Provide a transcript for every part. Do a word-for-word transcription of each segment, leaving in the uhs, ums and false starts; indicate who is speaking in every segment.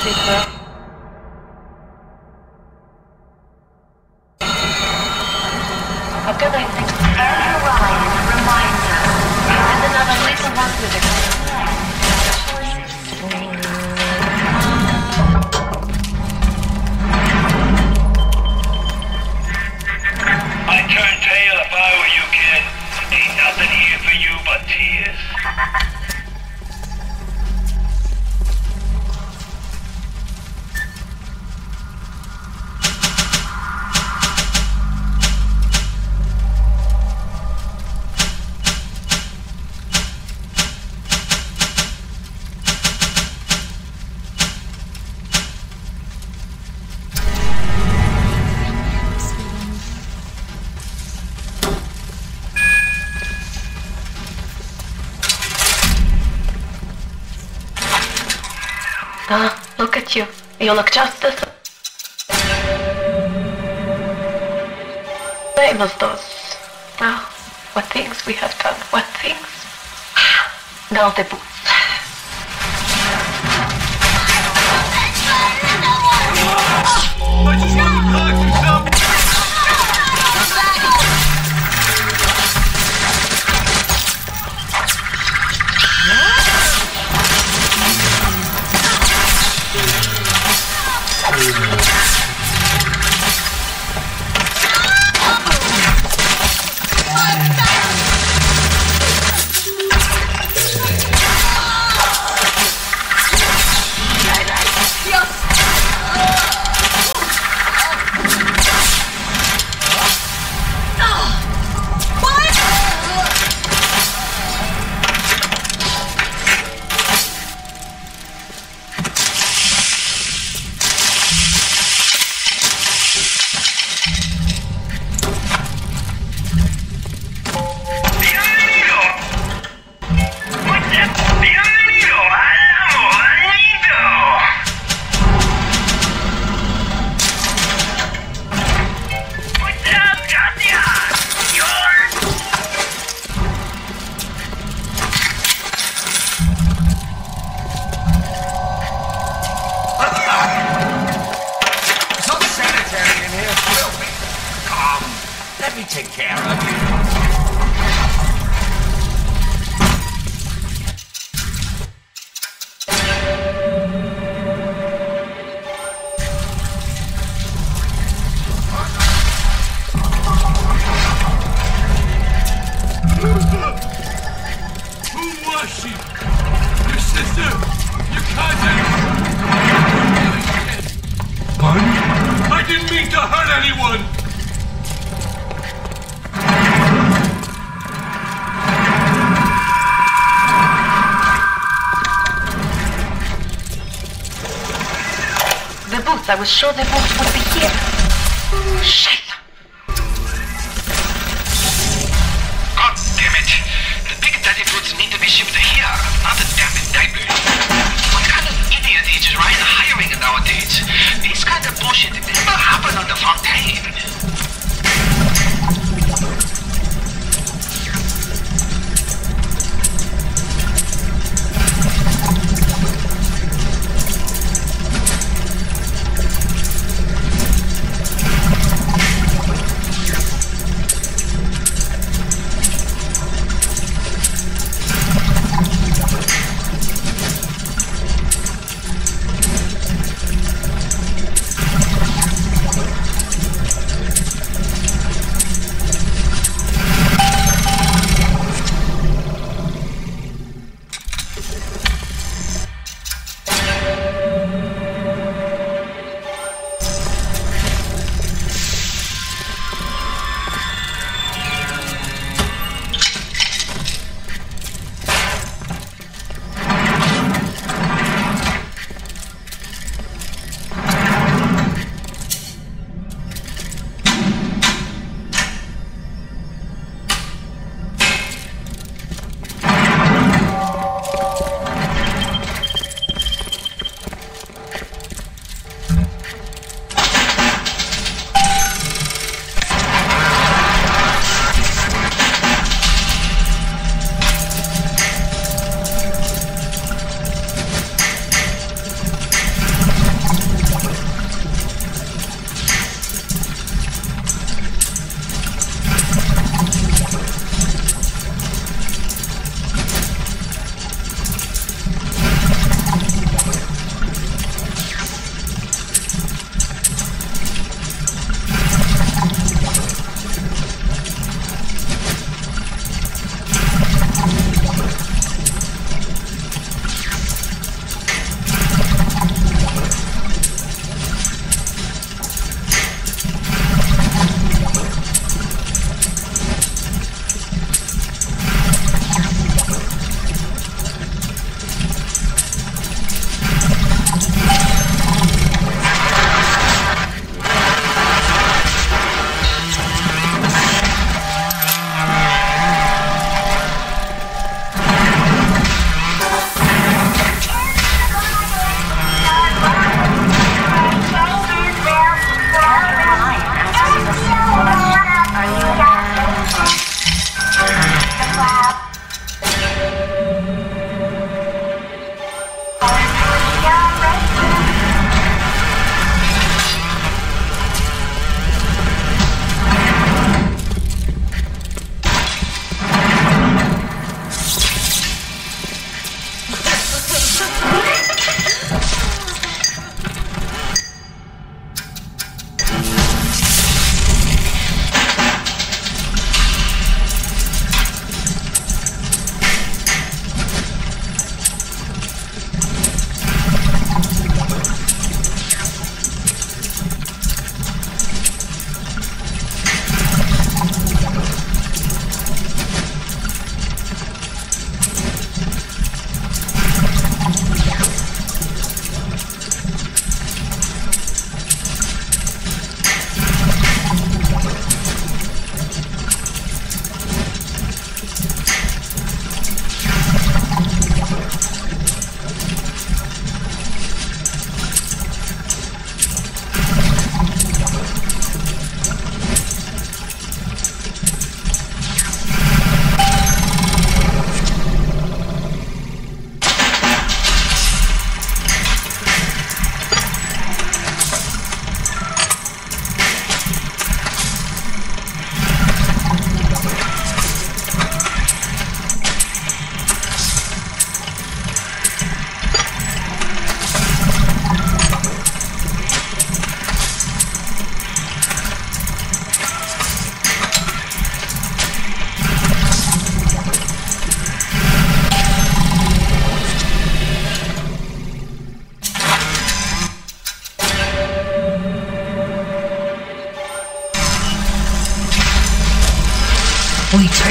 Speaker 1: Secret. Ability. Early rise reminder. And another little one with a
Speaker 2: I'd turn tail if I were you, kid. Ain't nothing here for you but tears.
Speaker 1: Ah, look at you. You look just the same as those. Now, what things we have done. What things. Now the boots.
Speaker 2: I just want to talk to somebody.
Speaker 3: Take care of you.
Speaker 2: Who was she? Your sister? Your cousin?
Speaker 3: Pardon?
Speaker 2: I didn't mean to hurt anyone!
Speaker 1: The boots. I was sure the boots would be here. Shit.
Speaker 4: God damn it! The big daddy boots need to be shipped here, not the damn diaper. What kind of idiot is Ryan hiring nowadays? This kind of bullshit never happened on the Fontaine.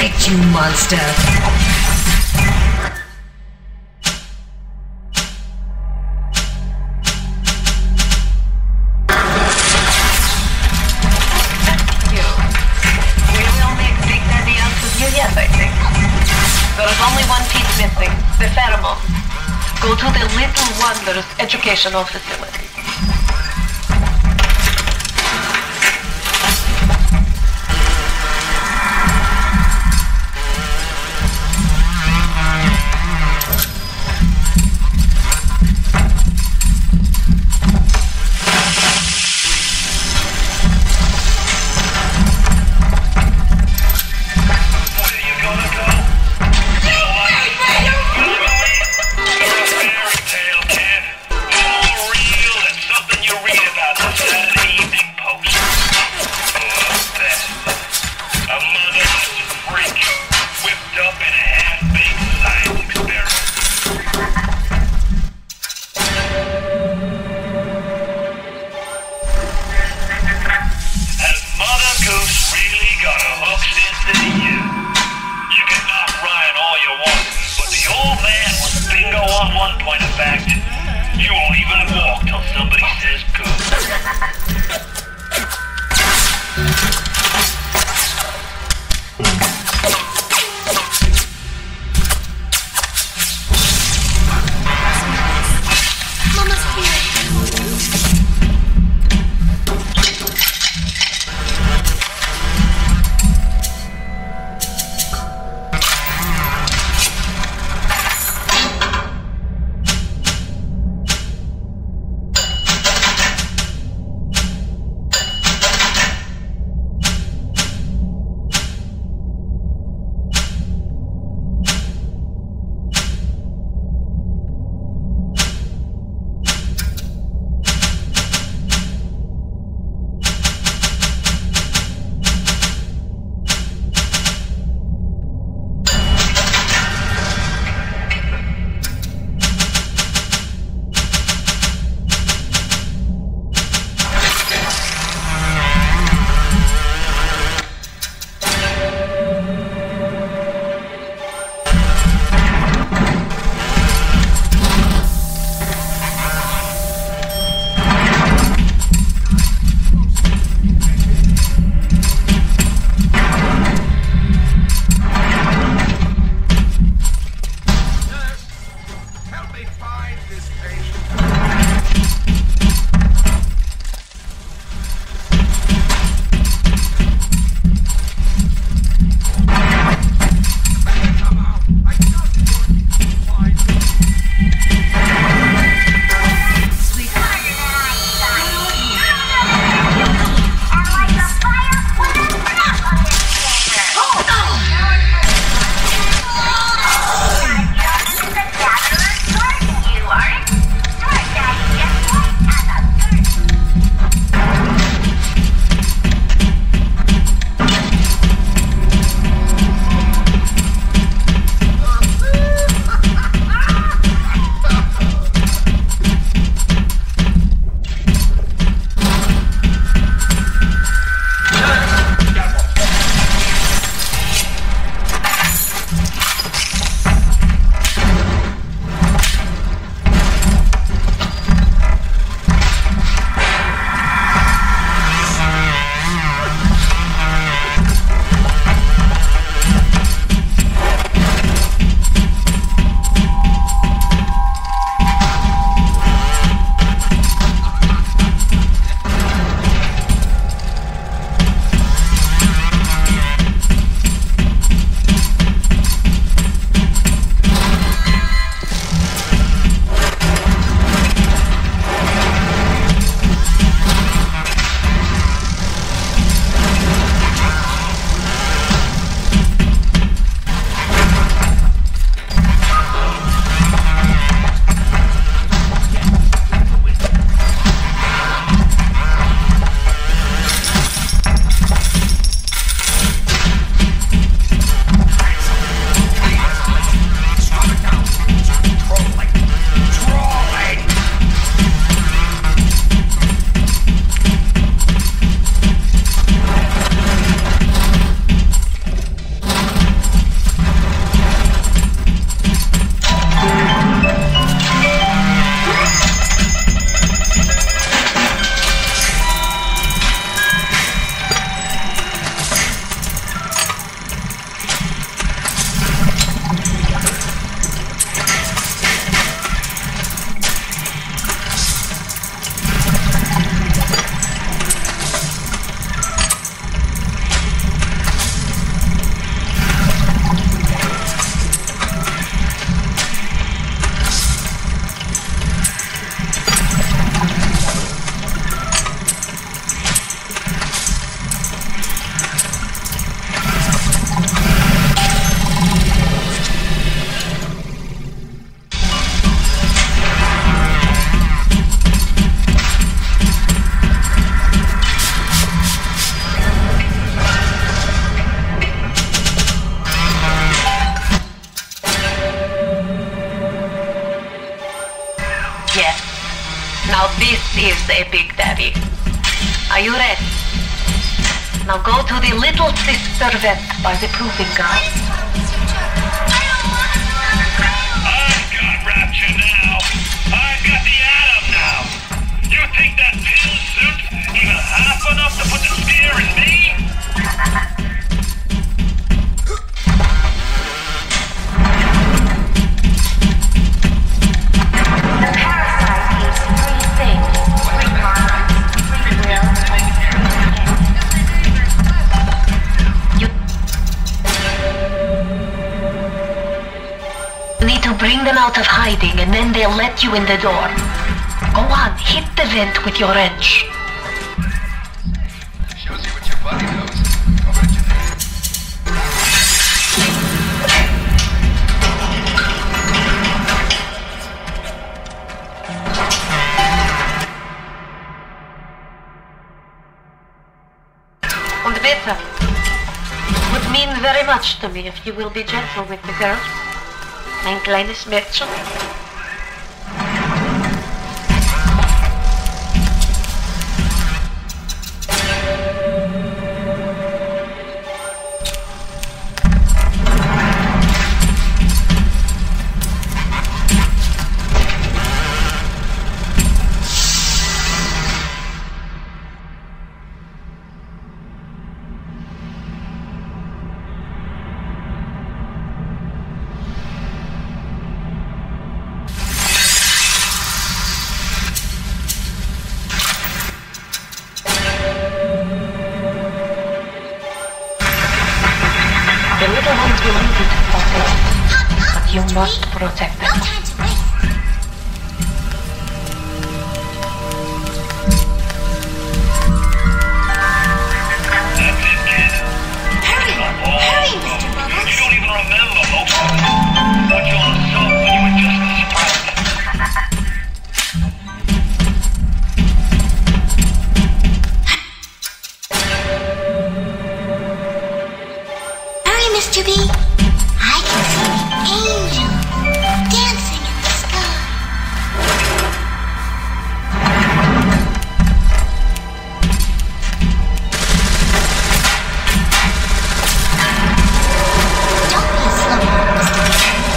Speaker 5: tricked you, monster.
Speaker 1: You. We will make Big Daddy out of you yet, I think. There is only one piece missing, the pheromone. Go to the Little Wonders educational facility.
Speaker 2: You're a fairy tale, kid. All real
Speaker 1: Are you ready? Now go to the little sister vent by the proving ground.
Speaker 2: I've got Rapture now. I've got the Atom now. You think that pill suit's even half enough to put the spear in me?
Speaker 1: Bring them out of hiding and then they'll let you in the door. Go on, hit the vent with your wrench.
Speaker 4: Shows you what your body knows. I'll bet you that.
Speaker 1: Und bitte, it would mean very much to me if you will be gentle with the girl. Mein kleines Mädchen. The little ones will lead you to Forte, but you must protect them.
Speaker 5: No time to waste.
Speaker 2: That's it, kid.
Speaker 5: Hurry! Hurry, Mister Bubbles!
Speaker 2: You don't even remember most of it. What you on assault when you were just a sprout.
Speaker 5: Mister B, I can see the angel dancing in the sky. Don't be a slumber, Mister B.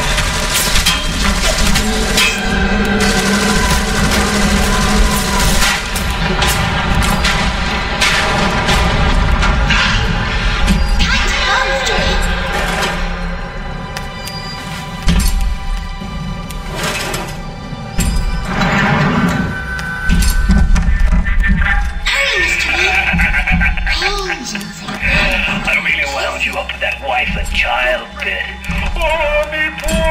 Speaker 5: Time to go, Mister B.
Speaker 2: I really wound you up with that wife and child bit. Oh, me poor...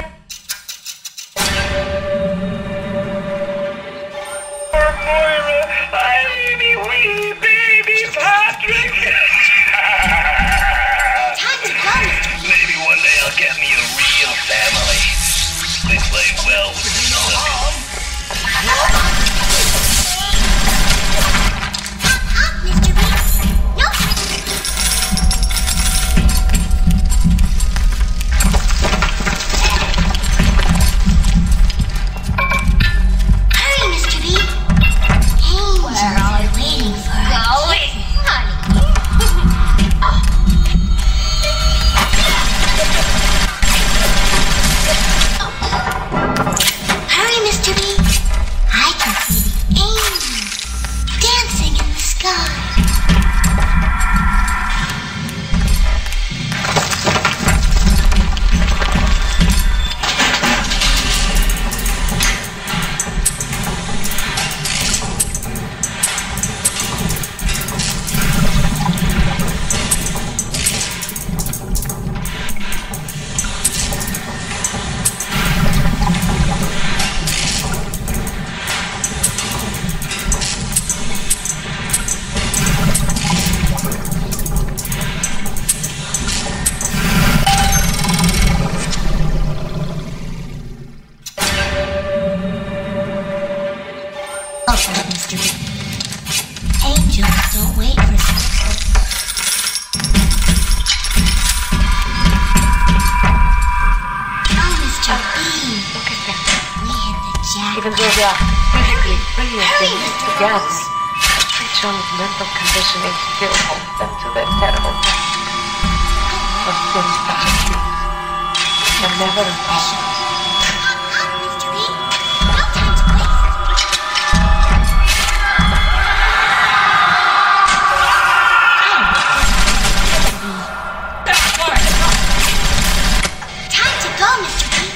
Speaker 2: Poor Moira. I me wee baby Patrick.
Speaker 5: Time to go, Mister B.
Speaker 2: Maybe one day I'll get me a real family. They play well with the suckers.
Speaker 5: Mister B. No. Hurry, Mister B. Angels are waiting for us. Go in, honey. Hurry, Mister B. I can see the angels dancing in the sky. Okay, Mister B. Angels don't wait for us. Oh, Mister B.
Speaker 1: Look at them.
Speaker 5: We hit the jackpot.
Speaker 1: Even though they are physically brilliant, they
Speaker 5: Hurry,
Speaker 1: need
Speaker 5: Mister
Speaker 1: to gather.
Speaker 5: Bubbles.
Speaker 1: Treat John's mental conditioning still holds them to their terrible past. For sins such as these are never impossible.
Speaker 5: Hop, hop, Mister B. No time to waste. Time to go, Mister B.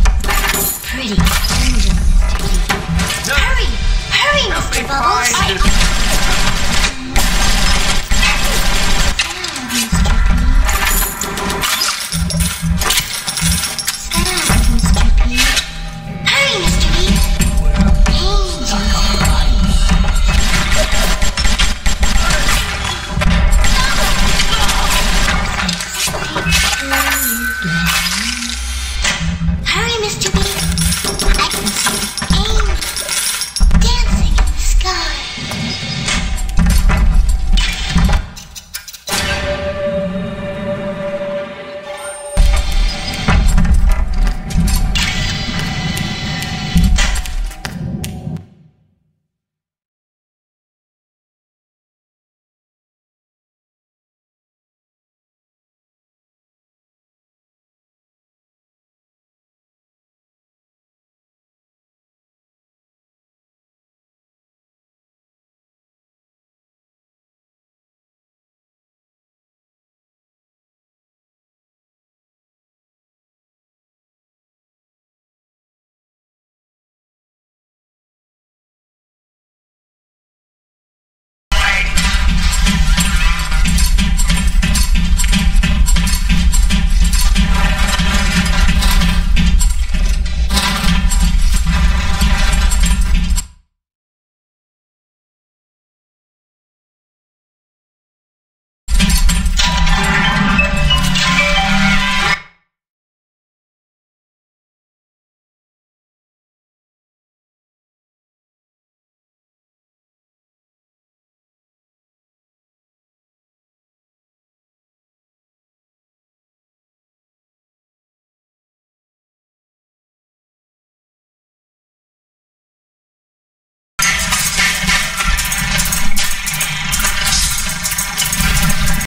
Speaker 5: Pretty angel, Mister B. Hurry! Hurry, Mister Bubbles!
Speaker 3: Find this